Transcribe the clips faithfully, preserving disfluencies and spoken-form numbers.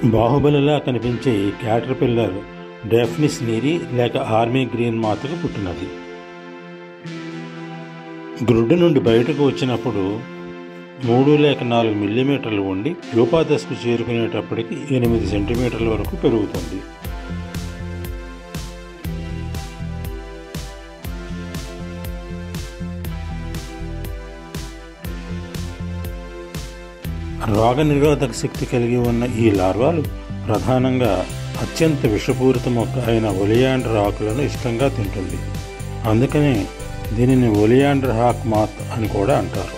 బాహుబలిలా కనిపించే ఈ caterpillar Daphnis nerii లేక ఆర్మీ గ్రీన్ మాత్కు పుట్టినది. గ్రుడ్డు నుండి బయటకు వచ్చినప్పుడు మూడు లేక నాలుగు మిల్లీమీటర్లు ఉండి ప్యూపా దశకు చేరుకునేటప్పటికి ఎనిమిది సెంటీమీటర్ల వరకు పెరుగుతుంది. రోగ నిరోధక శక్తి కలిగి ఉన్న ఈ లార్వాలు ప్రధానంగా అత్యంత విషపూరిత మొక్క అయిన ఒలియాండర్ ఆకులను ఇష్టంగా తింటుంది. అందుకనే దీనిని ఒలియాండర్ హాక్ మాత్ అని కూడా అంటారు.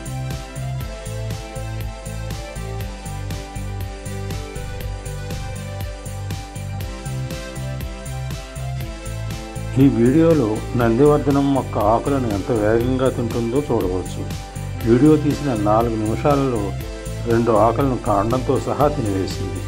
ఈ వీడియోలో నందివర్ధనం మొక్క ఆకులను ఎంత వేగంగా తింటుందో చూడవచ్చు. వీడియో తీసిన నాలుగు నిమిషాలలో రెండు ఆకులను కాండంతో సహా తినివేసింది.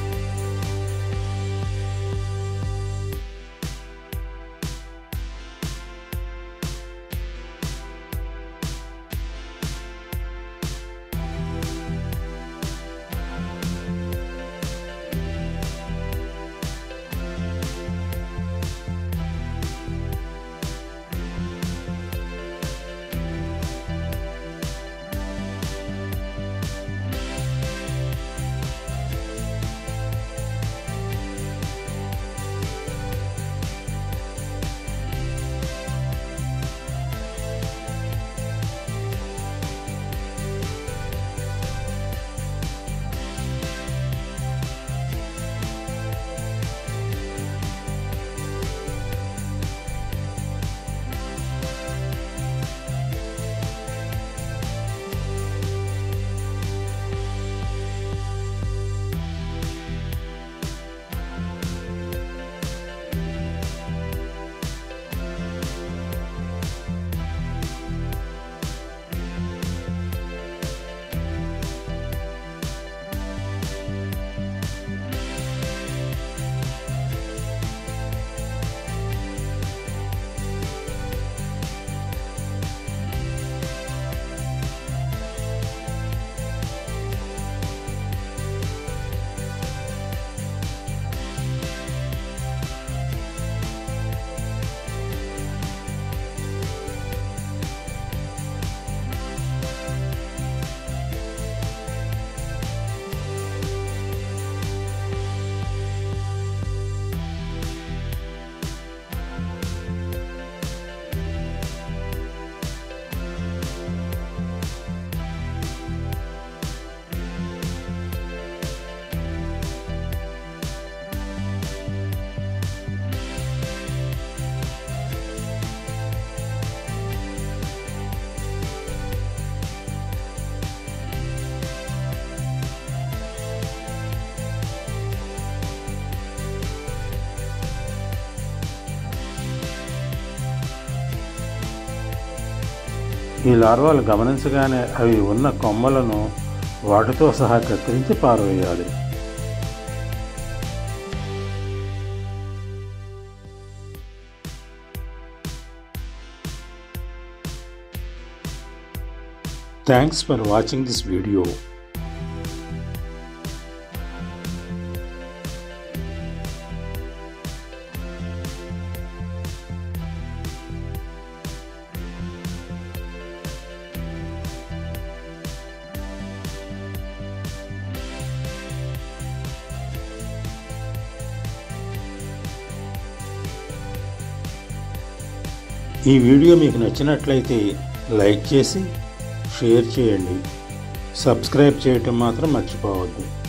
ఈ లార్వాలు గమనించగానే అవి ఉన్న కొమ్మలను వాటితో సహా కత్తిరించి పారవేయాలి. Thanks for watching this video. ఈ వీడియో మీకు నచ్చినట్లయితే లైక్ చేసి షేర్ చేయండి. సబ్స్క్రైబ్ చేయటం మాత్రం మర్చిపోవద్దు.